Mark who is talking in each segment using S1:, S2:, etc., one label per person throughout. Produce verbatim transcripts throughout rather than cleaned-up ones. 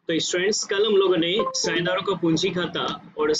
S1: तो स्टूडेंट्स, कल हम लोगों ने साझेदारों का पूंजी खाता और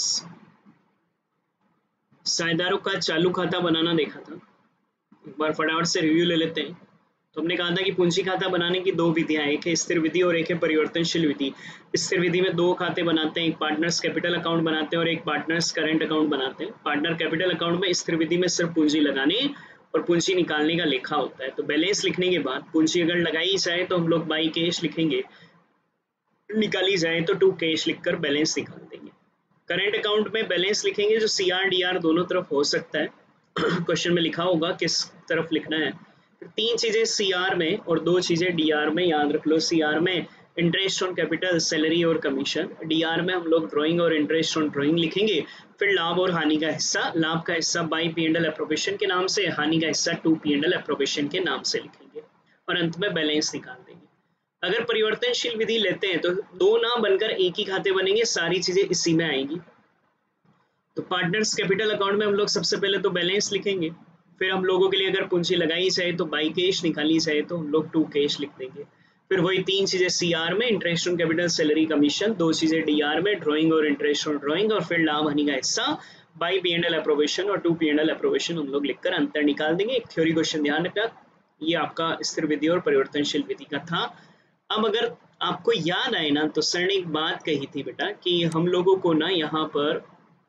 S1: साझेदारों का चालू खाता बनाना देखा था। एक बार फटाफट से रिव्यू ले लेते हैं। तो हमने कहा था कि पूंजी खाता बनाने की दो विधियां, एक है स्थिर विधि और एक है परिवर्तनशील विधि। स्थिर विधि में दो खाते बनाते हैं, एक पार्टनर्स कैपिटल अकाउंट बनाते हैं और एक पार्टनर्स करंट अकाउंट बनाते हैं। पार्टनर कैपिटल अकाउंट में स्थिर विधि में सिर्फ पूंजी लगाने और पूंजी निकालने का लेखा होता है। तो बैलेंस लिखने के बाद पूंजी अगर लगाई जाए तो हम लोग बाई कैश लिखेंगे, निकाली जाए तो टू कैश लिखकर बैलेंस निकाल देंगे। करंट अकाउंट में बैलेंस लिखेंगे जो सी आर डी आर दोनों तरफ हो सकता है। क्वेश्चन में लिखा होगा किस तरफ लिखना है। फिर तीन चीजें सी आर में और दो चीजें डी आर में, याद रख लो। सी आर में इंटरेस्ट ऑन कैपिटल, सैलरी और कमीशन। डी आर में हम लोग ड्राइंग और इंटरेस्ट ऑन ड्राइंग लिखेंगे। फिर लाभ और हानि का हिस्सा, लाभ का हिस्सा by P and L appropriation के नाम से, हानि का हिस्सा to P and L appropriation के नाम से लिखेंगे और अंत में बैलेंस निकाल देंगे। अगर परिवर्तनशील विधि लेते हैं तो दो ना बनकर एक ही खाते बनेंगे, सारी चीजें इसी में आएंगी। तो पार्टनर्स कैपिटल अकाउंट में हम लोग सबसे पहले तो बैलेंस लिखेंगे, फिर हम लोगों के लिए अगर पूंजी लगाई जाए तो बाई कैश, निकाली जाए तो हम लोग टू कैश लिख देंगे। फिर वही तीन चीजें सी आर में, interest on capital, salary, commission. दो चीजें डी आर में, ड्राइंग और इंटरेस्ट ऑन ड्राइंग। और फिर लाभ हानि का हिस्सा by P and L appropriation और to P and L appropriation हम लोग लिखकर अंतर निकाल देंगे। एक थ्योरी क्वेश्चन ध्यान रखना, ये आपका स्थिर विधि और परिवर्तनशील विधि का था। अब अगर आपको याद आए ना तो सर ने एक बात कही थी बेटा कि हम लोगों को ना यहाँ पर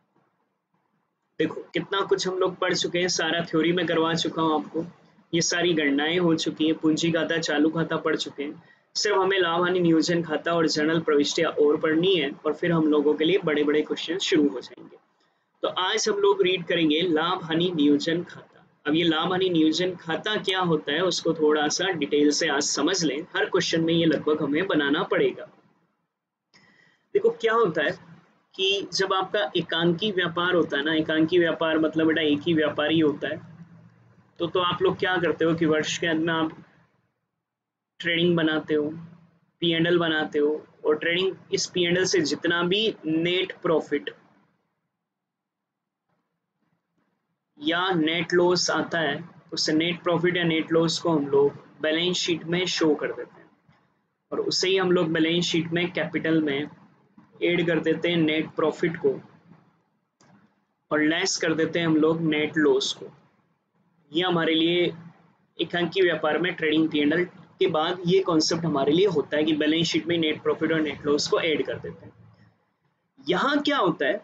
S1: देखो कितना कुछ हम लोग पढ़ चुके हैं, सारा थ्योरी में करवा चुका हूँ आपको। ये सारी गणनाएं हो चुकी हैं, पूंजी खाता, चालू खाता पढ़ चुके हैं। सिर्फ हमें लाभ हानि नियोजन खाता और जर्नल प्रविष्टियां और पढ़नी है और फिर हम लोगों के लिए बड़े बड़े क्वेश्चन शुरू हो जाएंगे। तो आज हम लोग रीड करेंगे लाभ हानि नियोजन खाता। अब ये लाभ हानि नियोजन खाता क्या होता है उसको थोड़ा सा डिटेल से आज समझ लें। हर क्वेश्चन में ये लगभग हमें बनाना पड़ेगा। देखो क्या होता है कि जब आपका एकांकी व्यापार होता है ना, एकांकी व्यापार मतलब बेटा एक ही व्यापारी होता है, तो तो आप लोग क्या करते हो कि वर्ष के अंत में आप ट्रेडिंग बनाते हो, पी एंड एल बनाते हो और ट्रेडिंग, इस पी एंड एल से जितना भी नेट प्रॉफिट या नेट लॉस आता है उस नेट प्रॉफिट या नेट लॉस को हम लोग बैलेंस शीट में शो कर देते हैं और उसे ही हम लोग बैलेंस शीट में कैपिटल में ऐड कर देते हैं नेट प्रॉफिट को और लेस कर देते हैं हम लोग नेट लॉस को। ये हमारे लिए एकांकी व्यापार में ट्रेडिंग पी एंड एल के बाद ये कॉन्सेप्ट हमारे लिए होता है कि बैलेंस शीट में नेट प्रॉफिट और नेट लॉस को ऐड कर देते हैं। यहाँ क्या होता है,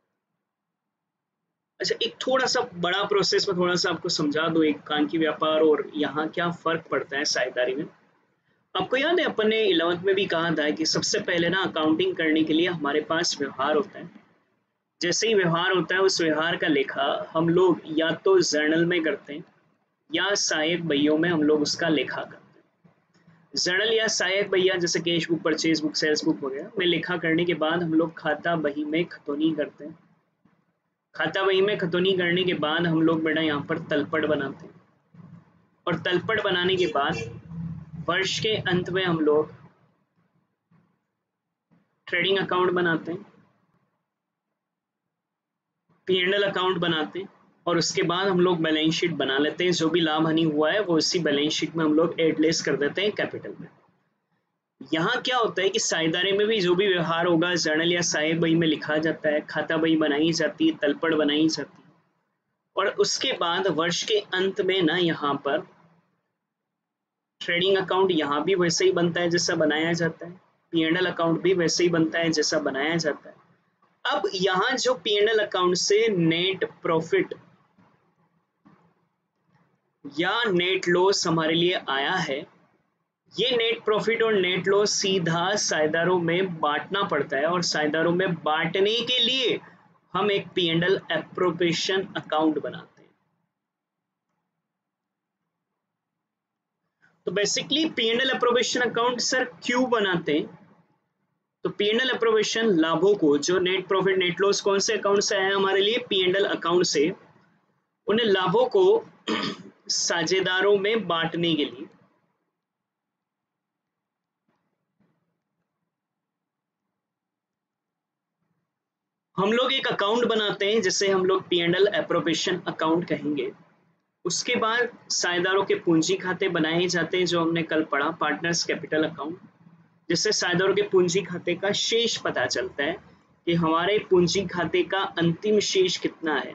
S1: अच्छा एक थोड़ा सा बड़ा प्रोसेस में थोड़ा सा आपको समझा दो एकांकी व्यापार और यहाँ क्या फर्क पड़ता है साझेदारी में। आपको याद है अपन ने इलेवेंथ में भी कहा था कि सबसे पहले ना अकाउंटिंग करने के लिए हमारे पास व्यवहार होता है। जैसे ही व्यवहार होता है उस व्यवहार का लेखा हम लोग या तो जर्नल में करते हैं या सहायक बहियों में हम लोग उसका लेखा करते हैं। जर्नल या सहायक बहिया जैसे cash book, purchase book, sales book वगैरह में लेखा करने के बाद हम लोग खाता बही में खतौनी करते हैं। खाता बही में खतौनी करने के बाद हम लोग बेटा यहाँ पर तलपट बनाते हैं और तलपट बनाने के बाद वर्ष के अंत में हम लोग ट्रेडिंग अकाउंट बनाते हैं, पी एंड एल अकाउंट बनाते हैं और उसके बाद हम लोग बैलेंस शीट बना लेते हैं। जो भी लाभ हानि हुआ है वो इसी बैलेंस शीट में हम लोग एड लेस कर देते हैं कैपिटल में। यहाँ क्या होता है कि साझेदारी में भी जो भी व्यवहार होगा जर्नल या सहायक बही में लिखा जाता है, खाता बही बनाई जाती है, तलपट बनाई जाती है और उसके बाद वर्ष के अंत में ना यहाँ पर ट्रेडिंग अकाउंट यहाँ भी वैसे ही बनता है जैसा बनाया जाता है, पी एंड एल अकाउंट भी वैसे ही बनता है जैसा बनाया जाता है। अब यहाँ जो पी एंड एल अकाउंट से नेट प्रॉफिट या नेट लॉस हमारे लिए आया है, ये नेट प्रॉफिट और नेट लॉस सीधा साझेदारों में बांटना पड़ता है और साझेदारों में बांटने के लिए हम एक P and L appropriation account बनाते हैं। तो basically P and L appropriation account sir क्यों बनाते हैं? तो पी एंड एल एप्रोप्रिएशन लाभों को, जो नेट प्रॉफिट नेट लॉस कौन से अकाउंट से आया हमारे लिए? पी एंड एल अकाउंट से, उन्हें लाभों को साझेदारों में बांटने के लिए हम लोग एक अकाउंट बनाते हैं जिसे हम लोग P and L appropriation account कहेंगे। उसके बाद साझेदारों के पूंजी खाते बनाए जाते हैं जो हमने कल पढ़ा, पार्टनर्स कैपिटल अकाउंट, जिससे साझेदारों के पूंजी खाते का शेष पता चलता है कि हमारे पूंजी खाते का अंतिम शेष कितना है,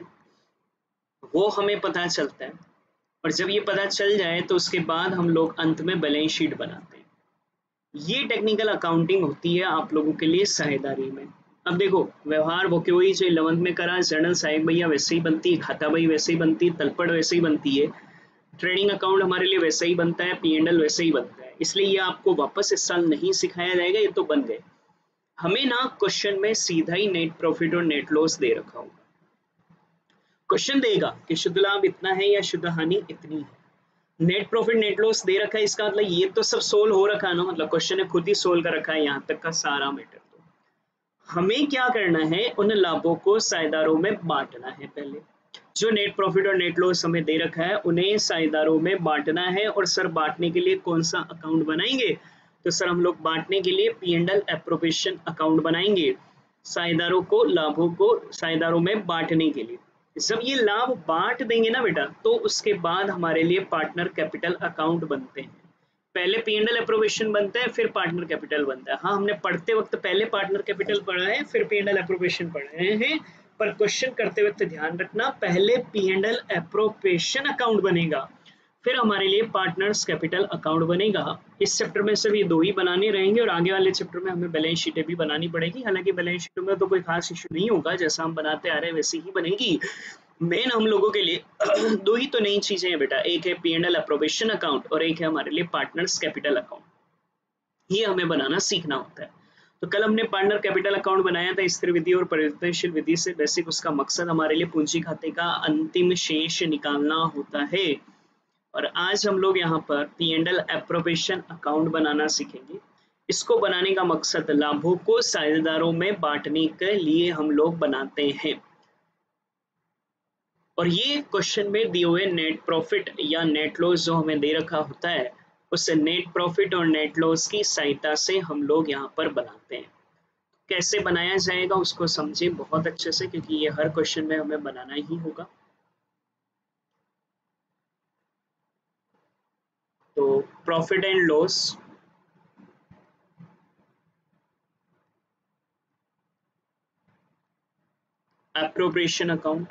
S1: वो हमें पता चलता है। और जब ये पता चल जाए तो उसके बाद हम लोग अंत में बैलेंस शीट बनाते हैं। ये टेक्निकल अकाउंटिंग होती है आप लोगों के लिए साझेदारी में। अब देखो, व्यवहार वो के वही जो इलेवंथ में करा, जर्नल सहायक भैया वैसे ही बनती है, खाता बही वैसे ही बनती है, तलपट वैसे ही बनती है, ट्रेडिंग अकाउंट हमारे लिए वैसे ही बनता है, पी एंड एल वैसे ही बनता है। इसलिए ये आपको वापस इस साल नहीं सिखाया जाएगा, ये तो बन गए। हमें ना क्वेश्चन में सीधा ही नेट प्रॉफिट और नेट लॉस दे रखा होगा। क्वेश्चन देगा कि शुद्ध लाभ इतना है या शुद्ध हानि इतनी है, नेट प्रॉफिट नेट लॉस दे रखा है, इसका मतलब ये तो सब सोल्व हो रखा है ना, मतलब क्वेश्चन ने खुद ही सोल्व कर रखा है यहाँ तक का सारा मैटर। तो हमें क्या करना है, उन लाभों को साझेदारों में बांटना है। पहले जो नेट प्रॉफिट और नेट लॉस हमें दे रखा है उन्हें साझेदारों में बांटना है। और सर बांटने के लिए कौन सा अकाउंट बनाएंगे, तो सर हम लोग बांटने के लिए P and L appropriation account बनाएंगे, साझेदारों को लाभों को साझेदारों में बांटने के लिए। जब ये लाभ बांट देंगे ना बेटा, तो उसके बाद हमारे लिए पार्टनर कैपिटल अकाउंट बनते हैं। पहले पी एंड एल एप्रोप्रिएशन बनता है, फिर पार्टनर कैपिटल बनता है। हाँ, हमने पढ़ते वक्त पहले पार्टनर कैपिटल पढ़ा है, फिर पी एंड एल एप्रोप्रिएशन पढ़ रहे हैं, पर क्वेश्चन करते वक्त ध्यान रखना, पहले P and L appropriation account बनेगा, फिर हमारे लिए पार्टनर्स कैपिटल अकाउंट बनेगा। इस चैप्टर में सिर्फ ये दो ही बनाने रहेंगे और आगे वाले चैप्टर में हमें बैलेंस शीटें भी बनानी पड़ेगी। हालांकि बैलेंस शीट में तो कोई खास इशू नहीं होगा, जैसा हम बनाते आ रहे हैं वैसे ही बनेगी। मेन हम लोगों के लिए दो ही तो नई चीजें हैं बेटा, एक है P and L appropriation account और एक है हमारे लिए पार्टनर्स कैपिटल अकाउंट। ये हमें बनाना सीखना होता है। तो कल हमने पार्टनर कैपिटल अकाउंट बनाया था स्थिर विधि और परिवर्तनशील विधि से। बेसिक उसका मकसद हमारे लिए पूंजी खाते का अंतिम शेष निकालना होता है। और आज हम लोग यहाँ पर P and L appropriation account बनाना सीखेंगे। इसको बनाने का मकसद लाभों को साझेदारों में बांटने के लिए हम लोग बनाते हैं। और ये क्वेश्चन में दिए हुए नेट प्रॉफिट या नेट लॉस जो हमें दे रखा होता है, उस नेट प्रॉफिट और नेट लॉस की सहायता से हम लोग यहाँ पर बनाते हैं। कैसे बनाया जाएगा उसको समझे बहुत अच्छे से, क्योंकि ये हर क्वेश्चन में हमें बनाना ही होगा। तो profit and loss, appropriation account,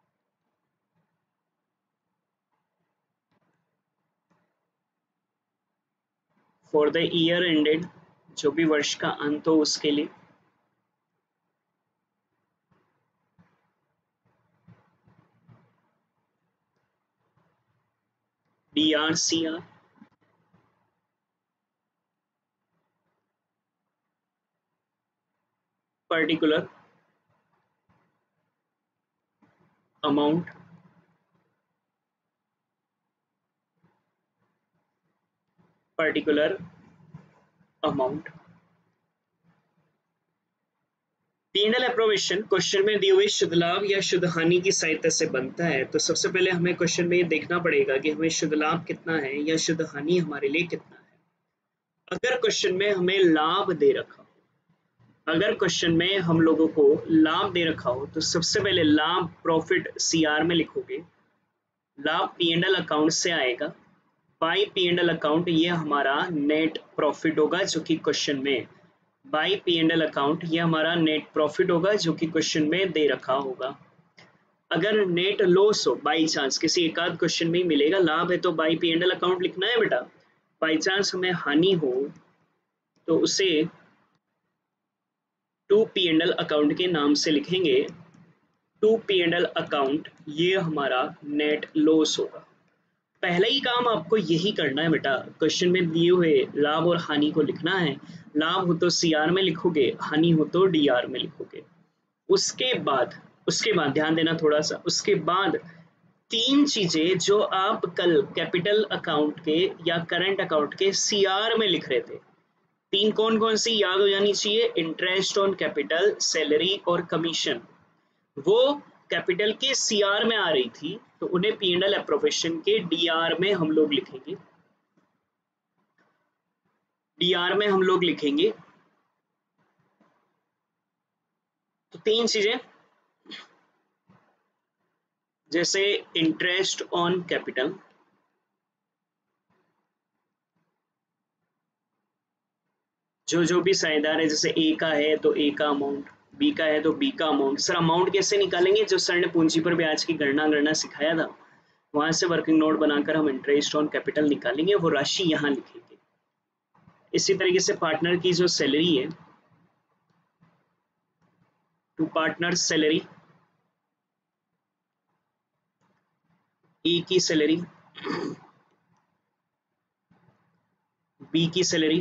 S1: for the year ended, जो भी वर्ष का अंत हो उसके लिए, D R C R, particular amount, particular amount. P and L appropriation question में दिए हुए शुद्ध लाभ या शुद्ध हानि की सहायता से बनता है। तो सबसे पहले हमें क्वेश्चन में ये देखना पड़ेगा कि हमें शुद्ध लाभ कितना है या शुद्ध हानि हमारे लिए कितना है। अगर क्वेश्चन में हमें लाभ दे रखा हो, अगर क्वेश्चन में हम लोगों को लाभ दे रखा हो, तो सबसे पहले लाभ प्रॉफिट सी आर में लिखोगे, लाभ पी एंड एल अकाउंट से आएगा, by P and L account ये हमारा नेट प्रॉफिट होगा जो कि क्वेश्चन में, by P and L account ये हमारा नेट प्रॉफिट होगा जो कि क्वेश्चन में दे रखा होगा। अगर नेट लॉस हो, बाई चांस किसी एक आध क्वेश्चन में ही मिलेगा, लाभ है तो by P and L account लिखना है बेटा। बाई चांस हमें हानि हो तो उसे to P and L account के नाम से लिखेंगे। To P and L account ये हमारा नेट लॉस होगा। पहला ही काम आपको यही करना है बेटा, क्वेश्चन में दिए हुए लाभ और हानि को लिखना है। लाभ हो तो सी आर में लिखोगे, हानि हो तो डी आर में लिखोगे। उसके बाद उसके बाद ध्यान देना थोड़ा सा, उसके बाद तीन चीजें जो आप कल कैपिटल अकाउंट के या करंट अकाउंट के सी आर में लिख रहे थे, तीन कौन कौन सी याद हो जानी चाहिए, इंटरेस्ट ऑन कैपिटल, सैलरी और कमीशन। वो कैपिटल के सी आर में आ रही थी, तो उन्हें पी एंड एल एप्रोप्रिएशन के डी आर में हम लोग लिखेंगे, डी आर में हम लोग लिखेंगे। तो तीन चीजें, जैसे इंटरेस्ट ऑन कैपिटल, जो जो भी साझेदार है, जैसे ए का है तो ए का अमाउंट, बी का है तो बी का अमाउंट। सर अमाउंट कैसे निकालेंगे? जो सर ने पूंजी पर ब्याज की गणना गणना सिखाया था, वहां से वर्किंग नोट बनाकर हम इंटरेस्ट ऑन कैपिटल निकालेंगे, वो राशि यहाँ लिखेंगे। इसी तरीके से पार्टनर की जो सैलरी है, टू पार्टनर सैलरी, ए की सैलरी, बी की सैलरी,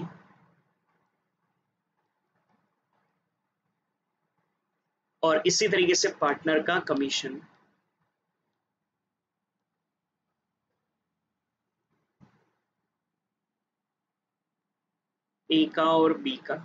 S1: और इसी तरीके से पार्टनर का कमीशन। ए का और बी का,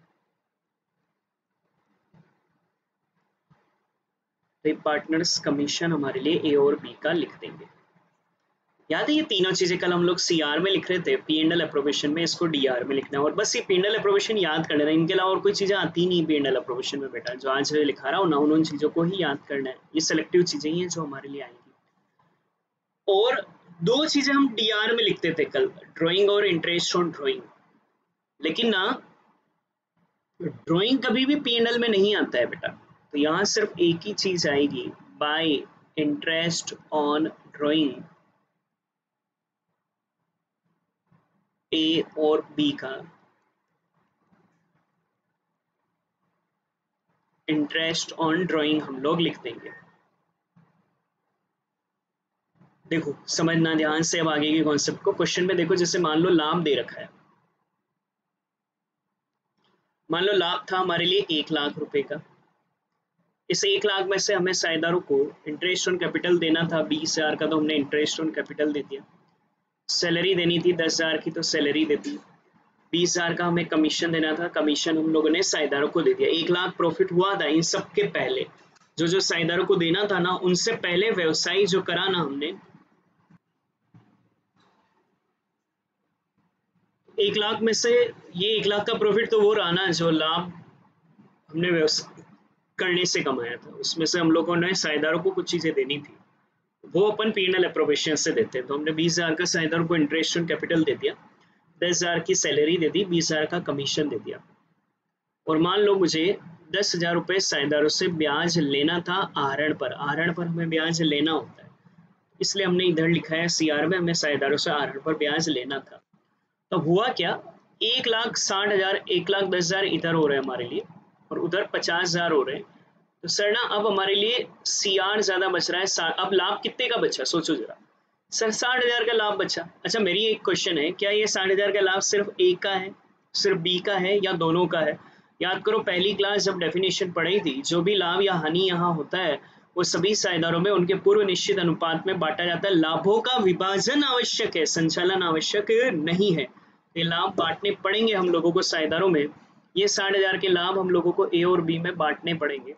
S1: तो पार्टनर्स कमीशन हमारे लिए ए और बी का लिख देंगे। याद है ये तीनों चीजें कल हम लोग सीआर में लिख रहे थे, पी एंड एल अप्रोवेशन में, इसको डीआर में लिखना है। और बस ये पी एंड एल अप्रोवेशन याद करना है, इनके अलावा और कोई चीजें आती नहीं पी एंड एल अप्रोवेशन में बेटा। जो आज लिखा रहा हूँ ना, उन चीजों को ही याद करना है। ये सिलेक्टिव चीजें ही हैं जो हमारे लिए आएंगी। और दो चीजें हम डीआर में लिखते थे कल, ड्राइंग और इंटरेस्ट ऑन ड्राइंग। लेकिन ना ड्राइंग कभी भी पी एंड एल में नहीं आता है बेटा, तो यहाँ सिर्फ एक ही चीज आएगी, by interest on drawing A और बी का इंटरेस्ट ऑन ड्राइंग हम लोग लिख देंगे। देखो समझना ध्यान से अब आगे के कॉन्सेप्ट को। क्वेश्चन में देखो, जैसे मान लो लाभ दे रखा है, मान लो लाभ था हमारे लिए एक लाख रुपए का। इस एक लाख में से हमें साझेदारों को इंटरेस्ट ऑन कैपिटल देना था बीस हजार का, तो हमने इंटरेस्ट ऑन कैपिटल दे दिया। सैलरी देनी थी दस हजार की, तो सैलरी दे दी। बीस हजार का हमें कमीशन देना था, कमीशन हम लोगों ने साझेदारों को दे दिया। एक लाख प्रॉफिट हुआ था इन सबके पहले, जो जो साझेदारों को देना था ना, उनसे पहले व्यवसाय जो करा ना हमने, एक लाख में से ये एक लाख का प्रॉफिट तो वो रहा ना जो लाभ हमने व्यवसाय करने से कमाया था, उसमें से हम लोगों ने साझेदारों को कुछ चीजें देनी थी, वो अपन पी एंड एल अप्रोवेशन से देते हैं। तो हमने बीस हजार का साझेदारों को इंटरेस्ट ऑन कैपिटल दे दिया, दस हजार की सैलरी दे दी, बीस हजार का कमीशन दे दिया। और मान लो मुझे दस हजार रुपये साझेदारों से ब्याज लेना था आहरण पर। आहरण पर हमें ब्याज लेना होता है, इसलिए हमने इधर लिखा है सीआर में, हमें साझेदारों से आहरण पर ब्याज लेना था। तो हुआ क्या, एक लाख साठ हजार, एक लाख दस हजार इधर हो रहे हैं हमारे लिए, और उधर पचास हजार हो रहे हैं। तो सर ना अब हमारे लिए सीआर ज्यादा बच रहा है। अब लाभ कितने का बचा सोचो जरा, सर साठ हजार का लाभ बचा। अच्छा मेरी एक क्वेश्चन है, क्या ये साठ हजार का लाभ सिर्फ ए का है, सिर्फ बी का है, या दोनों का है? याद करो पहली क्लास जब डेफिनेशन पढ़ी थी, जो भी लाभ या हानि यहाँ होता है वो सभी साझेदारों में उनके पूर्व निश्चित अनुपात में बांटा जाता है। लाभों का विभाजन आवश्यक है, संचालन आवश्यक नहीं है। ये लाभ बांटने पड़ेंगे हम लोगों को साझेदारों में। ये साठ हजार के लाभ हम लोगों को ए और बी में बांटने पड़ेंगे।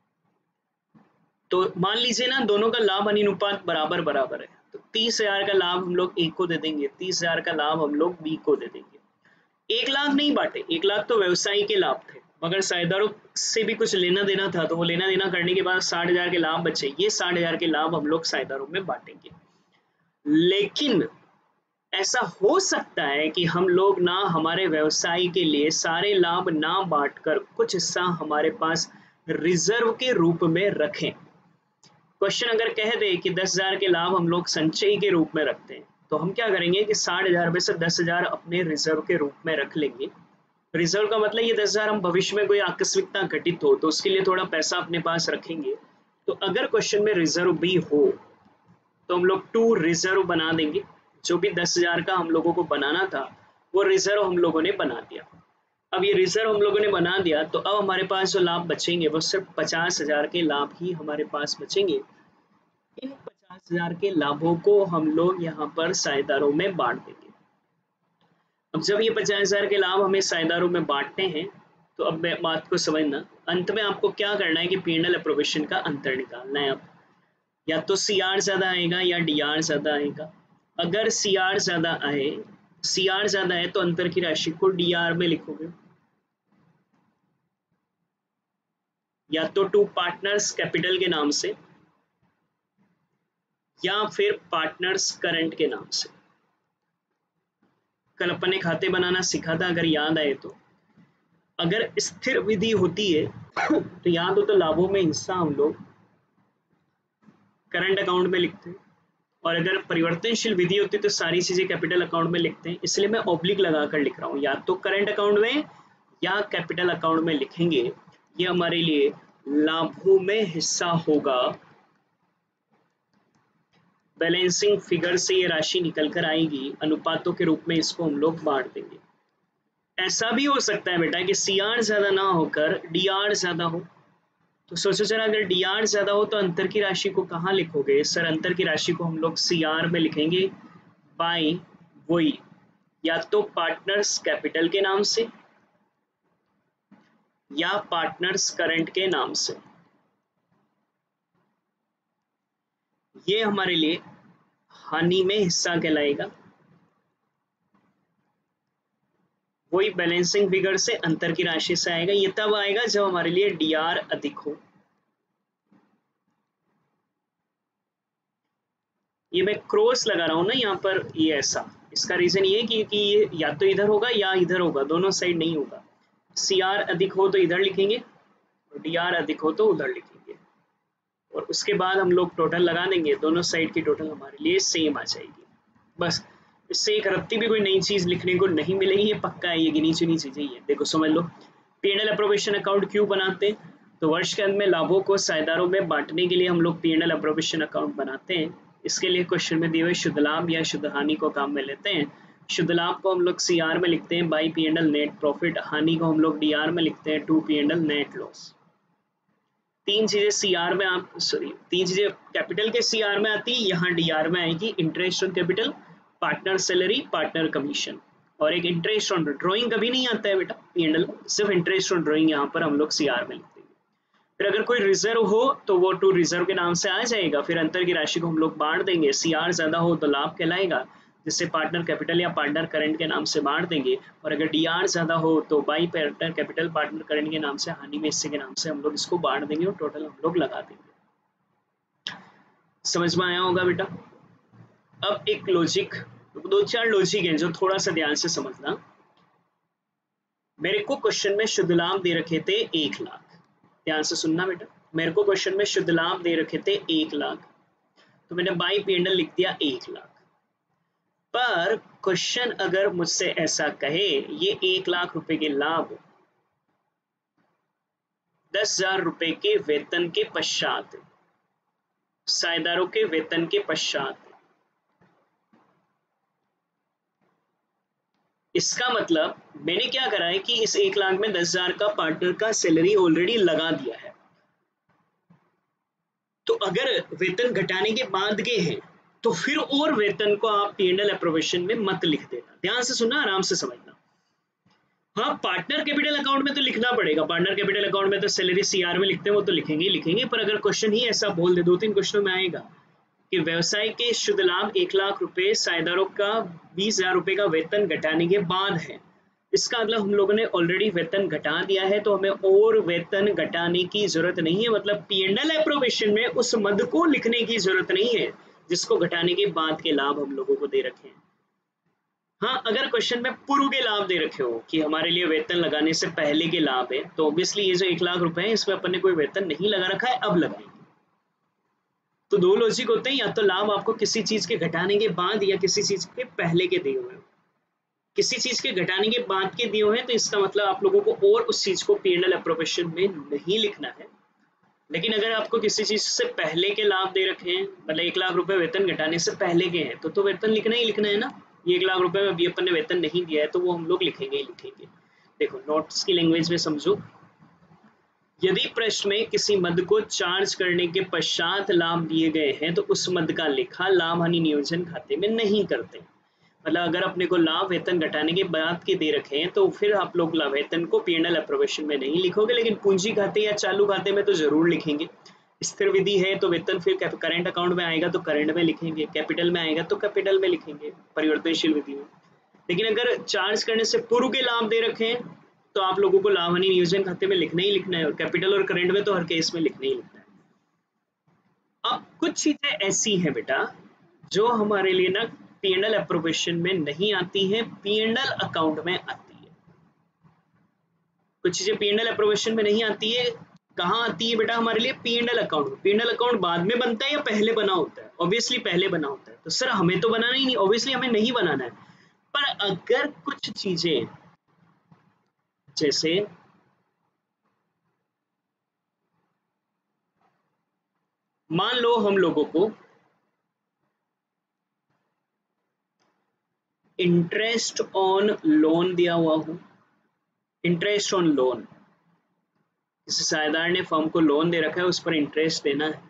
S1: तो मान लीजिए ना दोनों का लाभ अनुपात बराबर बराबर है, तो तीस हजार का लाभ हम लोग ए को दे देंगे, तीस हजार का लाभ हम लोग बी को दे देंगे। एक लाख नहीं बांटे, एक लाख तो व्यवसायी के लाभ थे, मगर साझेदारों से भी कुछ लेना देना था, तो वो लेना देना करने के बाद साठ हजार के लाभ बचे। ये साठ हजार के लाभ हम लोग साझेदारों में बांटेंगे। लेकिन ऐसा हो सकता है कि हम लोग ना हमारे व्यवसाय के लिए सारे लाभ ना बांटकर कुछ हिस्सा हमारे पास रिजर्व के रूप में रखें। क्वेश्चन अगर कह दे कि दस हजार के लाभ हम लोग संचयी के रूप में रखते हैं, तो हम क्या करेंगे कि साठ हजार में से दस हजार अपने रिजर्व के रूप में रख लेंगे। रिजर्व का मतलब ये दस हजार हम भविष्य में कोई आकस्मिकता घटित हो तो उसके लिए थोड़ा पैसा अपने पास रखेंगे। तो अगर क्वेश्चन में रिजर्व भी हो तो हम लोग टू रिजर्व बना देंगे। जो भी दस हजार का हम लोगों को बनाना था वो रिजर्व हम लोगों ने बना दिया। अब ये रिजर्व हम लोगों ने बना दिया, तो अब हमारे पास जो लाभ बचेंगे वो सिर्फ पचास हजार के लाभ ही हमारे पास बचेंगे। इन पचास हजार के लाभों को हम लोग यहाँ पर साझेदारों में बांट देंगे। अब जब ये पचास हजार के लाभ हमें साझेदारों में बांटने हैं, तो अब बात को समझना, अंत में आपको क्या करना है कि पी एंड एल अप्रोवेशन का अंतर निकालना है। अब या तो सी आर ज्यादा आएगा या डी आर ज्यादा आएगा। अगर सी आर ज्यादा आए, सी आर ज्यादा है तो अंतर की राशि को डी आर में लिखोगे, या तो टू पार्टनर्स कैपिटल के नाम से या फिर पार्टनर्स करंट के नाम से। कल अपन ने खाते बनाना सीखा था, अगर याद आए तो। अगर स्थिर विधि होती है तो यहाँ तो, तो लाभों में हिस्सा हम लोग करंट अकाउंट में लिखते हैं, और अगर परिवर्तनशील विधि होती है तो सारी चीजें कैपिटल अकाउंट में लिखते हैं। इसलिए मैं ऑब्लिक लगाकर लिख रहा हूँ, या तो करंट अकाउंट में या कैपिटल अकाउंट में लिखेंगे। ये हमारे लिए लाभों में हिस्सा होगा। बैलेंसिंग फिगर से ये राशि निकल कर आएगी, अनुपातों के रूप में इसको हम लोग बांट देंगे। ऐसा भी हो सकता है बेटा कि सी आर ज्यादा ना होकर डी आर ज्यादा हो, तो सोचो जरा, अगर डी आर ज्यादा हो तो अंतर की राशि को कहाँ लिखोगे? सर अंतर की राशि को हम लोग सी आर में लिखेंगे बाय वही, या तो पार्टनर्स कैपिटल के नाम से या पार्टनर्स करंट के नाम से। ये हमारे लिए हानि में हिस्सा कहलाएगा। वही बैलेंसिंग फिगर से अंतर की राशि से आएगा। ये तब आएगा जब हमारे लिए डी आर अधिक हो। ये मैं क्रॉस लगा रहा हूं ना यहाँ पर, ये ऐसा, इसका रीजन ये है कि, कि ये या तो इधर होगा या इधर होगा, दोनों साइड नहीं होगा। सी आर अधिक हो तो इधर लिखेंगे और डी आर अधिक हो तो उधर लिखेंगे, और उसके बाद हम लोग टोटल लगा देंगे, दोनों साइड की टोटल हमारे लिए सेम आ जाएगी। बस इससे एक रत्ती भी कोई नई चीज लिखने को नहीं मिलेगी, ये पक्का है, ये गिनी चुनी चीजें ही है। देखो समझ लो, P and L appropriation account क्यों बनाते हैं? तो वर्ष के अंत में लाभों को साझेदारों में बांटने के लिए हम लोग P and L appropriation account बनाते हैं। इसके लिए क्वेश्चन में दिए हुए शुद्ध लाभ या शुद्ध हानि को काम में लेते हैं। शुद्ध लाभ को हम लोग सी आर में लिखते हैं by P and L net profit, हानि को हम लोग डी आर में लिखते हैं to P and L net loss. तीन चीजें सी आर में आप सॉरी तीन चीजें कैपिटल के सी आर में आती है, यहाँ डी आर में आएगी interest on capital, partner salary, partner commission, और एक इंटरेस्ट ऑन ड्रॉइंग कभी नहीं आता है बेटा पी एंड एल, सिर्फ इंटरेस्ट ऑन ड्रॉइंग यहाँ पर हम लोग सी आर में लिखते हैं। फिर अगर कोई रिजर्व हो तो वो टू रिजर्व के नाम से आ जाएगा। फिर अंतर की राशि को हम लोग बांट देंगे, सी आर ज्यादा हो तो लाभ कहलाएगा, जिससे पार्टनर कैपिटल या पार्टनर करंट के नाम से बांट देंगे, और अगर डी आर ज्यादा हो तो by partner capital partner current के नाम से, हानि में हिस्से के नाम से हम लोग इसको बांट देंगे और टोटल हम लोग लगा देंगे। समझ में आया होगा बेटा? अब एक लॉजिक, दो चार लॉजिक हैं जो थोड़ा सा ध्यान से समझना। मेरे को क्वेश्चन में शुद्ध लाभ दे रखे थे एक लाख, ध्यान से सुनना बेटा, मेरे को क्वेश्चन में शुद्ध लाभ दे रखे थे एक लाख, तो मैंने बाई पी एंड एल लिख दिया एक लाख। पर क्वेश्चन अगर मुझसे ऐसा कहे ये एक लाख रुपए के लाभ दस हजार रुपए के वेतन के पश्चात, साझेदारों के वेतन के पश्चात, इसका मतलब मैंने क्या करा है कि इस एक लाख में दस हजार का पार्टनर का सैलरी ऑलरेडी लगा दिया है। तो अगर वेतन घटाने के बाद के हैं तो फिर और वेतन को आप पी एंड एल अप्रोप्रिएशन में मत लिख देना। ध्यान से सुनना, आराम से समझना। हाँ, पार्टनर कैपिटल अकाउंट में तो लिखना पड़ेगा, पार्टनर कैपिटल अकाउंट में तो सैलरी सी आर में लिखते हैं, वो तो लिखेंगे ही लिखेंगे। पर अगर क्वेश्चन ही ऐसा बोल दे, दो तीन क्वेश्चनों में आएगा कि व्यवसाय के शुद्ध लाभ एक लाख रुपए, साझेदारों का बीस हजार रुपए का वेतन घटाने के बाद है, इसका मतलब हम लोगों ने ऑलरेडी वेतन घटा दिया है, तो हमें और वेतन घटाने की जरूरत नहीं है। मतलब पी एंड एल अप्रोप्रिएशन में उस मद को लिखने की जरूरत नहीं है जिसको घटाने के बाद के लाभ हम लोगों को दे रखे हैं। हाँ, अगर क्वेश्चन में पूर्व के लाभ दे रखे हो कि हमारे लिए वेतन लगाने से पहले के लाभ है, तो ऑब्वियसली ये जो एक लाख रुपए है इसमें अपन ने कोई वेतन नहीं लगा रखा है, अब लगाएंगे। तो दो लॉजिक होते हैं, या तो लाभ आपको किसी चीज के घटाने के बाद या किसी चीज के पहले के दिए हुए। किसी चीज के घटाने के बाद के दिए हुए हैं तो इसका मतलब आप लोगों को और उस चीज को पी एंड एल अप्रोप्रिएशन में नहीं लिखना है। लेकिन अगर आपको किसी चीज से पहले के लाभ दे रखे हैं, मतलब एक लाख रुपए वेतन घटाने से पहले के हैं, तो तो वेतन लिखना ही लिखना है ना। ये एक लाख रुपए में अभी अपन ने वेतन नहीं दिया है तो वो हम लोग लिखेंगे ही लिखेंगे। देखो नोट्स की लैंग्वेज में समझो, यदि प्रश्न में किसी मद को चार्ज करने के पश्चात लाभ दिए गए हैं तो उस मद का लेखा लाभ हानि नियोजन खाते में नहीं करते। मतलब अगर अपने को लाभ वेतन घटाने के बाद के दे रखे हैं तो फिर आप लोग लाभ वेतन को पी एंड एल अप्रोप्रिएशन में नहीं लिखोगे, लेकिन पूंजी खाते या चालू खाते में तो जरूर लिखेंगे। स्थिर विधि है तो वेतन फिर करंट अकाउंट में आएगा तो करंट में लिखेंगे, कैपिटल में आएगा तो कैपिटल में लिखेंगे परिवर्तनशील विधि में। लेकिन अगर चार्ज करने से पूर्व के लाभ दे रखे हैं तो आप लोगों को लाभ हानि नियोजन खाते में लिखना ही लिखना है, और कैपिटल और करंट में तो हर केस में लिखना ही लिखना है। अब कुछ चीजें ऐसी हैं बेटा जो हमारे लिए ना पी एंड एल अप्रोप्रिएशन में नहीं आती है, पी एंड एल अकाउंट में आती है। कुछ चीजें पी एंड एल अप्रोवेशन में नहीं आती है, कहाँ आती है बेटा हमारे लिए? P and L account. P and L account बाद में बनता है या पहले बना होता है? ऑब्वियसली पहले बना होता है। तो सर हमें तो बनाना ही नहीं, ऑब्वियसली हमें नहीं बनाना है। पर अगर कुछ चीजें जैसे मान लो हम लोगों को इंटरेस्ट ऑन लोन दिया हुआ हो, इंटरेस्ट ऑन लोन, किसी साझेदार ने फर्म को लोन दे रखा है, उस पर इंटरेस्ट देना है,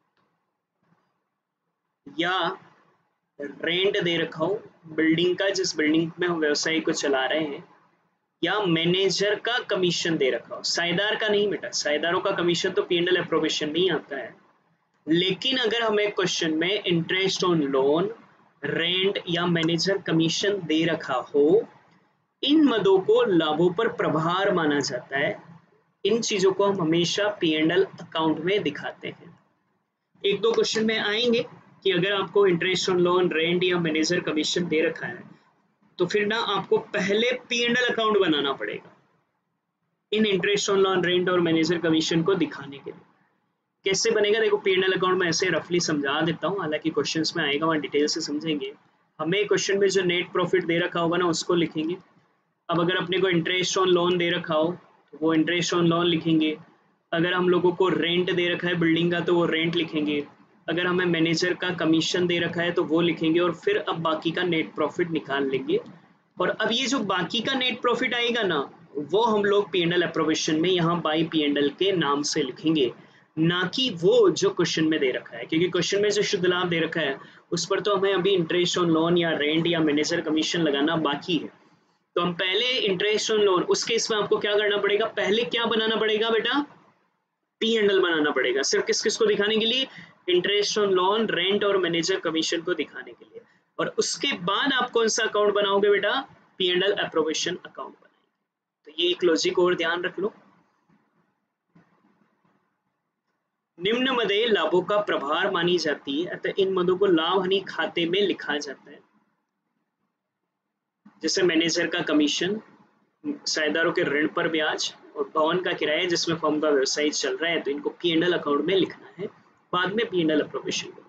S1: या रेंट दे रखा हो बिल्डिंग का, जिस बिल्डिंग में हम व्यवसाय को चला रहे हैं, या मैनेजर का कमीशन दे रखा हो। साझेदार का नहीं बेटा, साझेदारों का कमीशन तो पी एंड एल अप्रोवेशन नहीं आता है। लेकिन अगर हमें क्वेश्चन में इंटरेस्ट ऑन लोन, रेंट या मैनेजर कमीशन दे रखा हो, इन मदों को लाभों पर प्रभार माना जाता है। इन चीजों को हम हमेशा पी एंड एल अकाउंट में दिखाते हैं। एक दो क्वेश्चन में आएंगे कि अगर आपको इंटरेस्ट ऑन लोन, रेंट या मैनेजर कमीशन दे रखा है तो फिर ना आपको पहले पी एंड एल अकाउंट बनाना पड़ेगा इन इंटरेस्ट ऑन लोन, रेंट और मैनेजर कमीशन को दिखाने के लिए। कैसे बनेगा देखो, पी एंड एल अकाउंट में ऐसे रफली समझा देता हूँ, हालांकि क्वेश्चंस में आएगा वहाँ डिटेल से समझेंगे। हमें क्वेश्चन में जो नेट प्रॉफिट दे रखा होगा ना उसको लिखेंगे। अब अगर अपने को इंटरेस्ट ऑन लोन दे रखा हो तो वो इंटरेस्ट ऑन लोन लिखेंगे। अगर हम लोगों को रेंट दे रखा है बिल्डिंग का तो वो रेंट लिखेंगे। अगर हमें मैनेजर का कमीशन दे रखा है तो वो लिखेंगे। और फिर अब बाकी का नेट प्रॉफिट निकाल लेंगे। और अब ये जो बाकी का नेट प्रॉफिट आएगा ना, वो हम लोग पी एंड एल अप्रोवेशन में यहाँ बाई पी एंड एल के नाम से लिखेंगे, ना कि वो जो क्वेश्चन में दे रखा है। क्योंकि क्वेश्चन में जो शुद्ध लाभ दे रखा है उस पर तो हमें अभी इंटरेस्ट ऑन लोन या रेंट या मैनेजर कमीशन लगाना बाकी है। तो हम पहले इंटरेस्ट ऑन लोन, उस केस में आपको क्या करना पड़ेगा, पहले क्या बनाना पड़ेगा बेटा, पी एंड एल बनाना पड़ेगा। सिर्फ किस किस को दिखाने के लिए, इंटरेस्ट ऑन लोन, रेंट और मैनेजर कमीशन को दिखाने के लिए। और उसके बाद आप कौन सा अकाउंट बनाओगे बेटा, P and L appropriation account बनाएंगे। तो ये एक लॉजिक और ध्यान रख लो। निम्न मदें लाभों का प्रभार मानी जाती है, अतः इन मदों को लाभ हानि खाते में लिखा जाता है। जैसे मैनेजर का कमीशन, साझेदारों के ऋण पर ब्याज और भवन का किराया जिसमें फर्म का व्यवसाय चल रहा है, तो इनको पी एंड एल अकाउंट में लिखना है, बाद में पी एंड एल अप्रोवेशन बनेगा।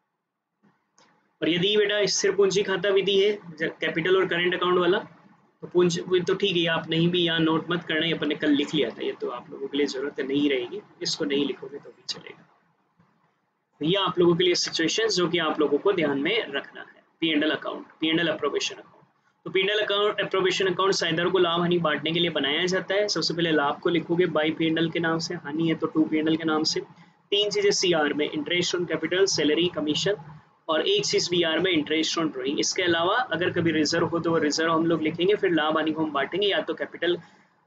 S1: और यदि बेटा स्थिर पूंजी खाता विधि है, कैपिटल और करंट अकाउंट वाला, तो पूंजी तो ठीक है, आप नहीं भी यहाँ नोट मत करना, ये अपन ने कल लिख लिया था, ये तो आप लोगों के लिए जरूरत नहीं रहेगी, इसको नहीं लिखोगे तो भी चलेगा। तो ये आप लोगों के लिए सिचुएशन जो कि आप लोगों को ध्यान में रखना है। P and L account, P and L appropriation account. तो P and L account appropriation account साझेदारों को लाभ हानि बांटने के लिए बनाया जाता है। सबसे पहले लाभ को लिखोगे बाई पी एंड एल के नाम से, हानि है तो टू पी एंड एल के नाम से। तीन चीजें सी आर में, interest on capital, salary, commission, और एक चीज बी आर में, इंटरेस्ट ऑन ड्रॉइंग। इसके अलावा अगर कभी रिजर्व हो तो वो रिजर्व हम लोग लिखेंगे। फिर लाभ हानि को हम बांटेंगे, या तो कैपिटल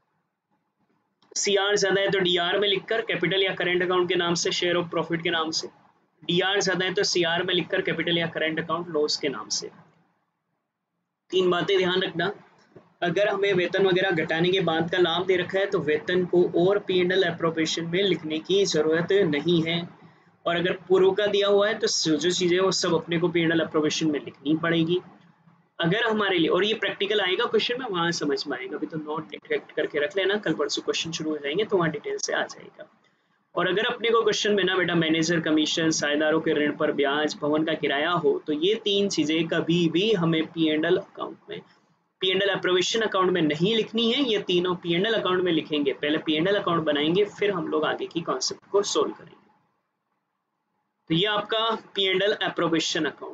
S1: सी आर ज्यादा है तो डी आर में लिखकर, कैपिटल या करंट अकाउंट के नाम से, शेयर ऑफ प्रॉफिट के नाम से। डी आर ज्यादा है तो सी आर में लिखकर, कैपिटल या करंट अकाउंट लॉस के नाम से। तीन बातें ध्यान रखना, अगर हमें वेतन वगैरह घटाने के बाद का लाभ दे रखा है तो वेतन को और पी एंड एल अप्रोवेशन में लिखने की जरूरत नहीं है। और अगर पूर्व का दिया हुआ है तो जो चीजें वो सब अपने को पी एंड एल अप्रोवेशन में लिखनी पड़ेगी। अगर हमारे लिए, और ये प्रैक्टिकल आएगा क्वेश्चन में, वहां समझ में आएगा, अभी तो नोट डिटेक्ट करके रख लेना, कल परसों क्वेश्चन शुरू हो जाएंगे तो वहाँ डिटेल से आ जाएगा। और अगर अपने को क्वेश्चन में ना बेटा मैनेजर कमीशन, साझेदारों के ऋण पर ब्याज, भवन का किराया हो, तो ये तीन चीजें कभी भी हमें पी एंड एल अकाउंट में, P and L appropriation account में नहीं लिखनी है। ये तीनों पी एंड एल अकाउंट में लिखेंगे, पहले पी एंड एल अकाउंट बनाएंगे, फिर हम लोग आगे की कॉन्सेप्ट को सोल्व करेंगे। तो ये आपका P and L appropriation account.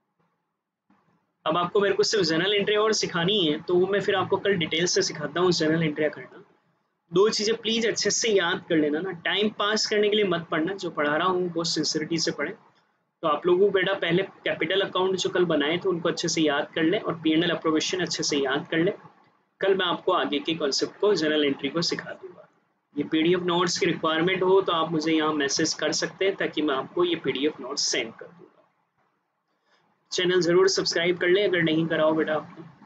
S1: अब आपको मेरे को सिर्फ जनरल एंट्री और सिखानी है, तो वो मैं फिर आपको कल डिटेल से सिखाता हूँ जनरल एंट्री करना। दो चीजें प्लीज अच्छे से याद कर लेना ना, टाइम पास करने के लिए मत पढ़ना, जो पढ़ा रहा हूँ बहुत सिंसियरिटी से पढ़े। तो आप लोगों को बेटा पहले कैपिटल अकाउंट जो कल बनाए थे उनको अच्छे से याद कर ले, और पी एंड एल अप्रोवेशन अच्छे से याद कर ले। कल मैं आपको आगे के कॉन्सेप्ट को, जनरल एंट्री को सिखा दूंगा। ये पीडीएफ नोट्स की रिक्वायरमेंट हो तो आप मुझे यहाँ मैसेज कर सकते हैं, ताकि मैं आपको ये पीडीएफ नोट्स सेंड कर दूंगा। चैनल जरूर सब्सक्राइब कर ले अगर नहीं कराओ बेटा आपने।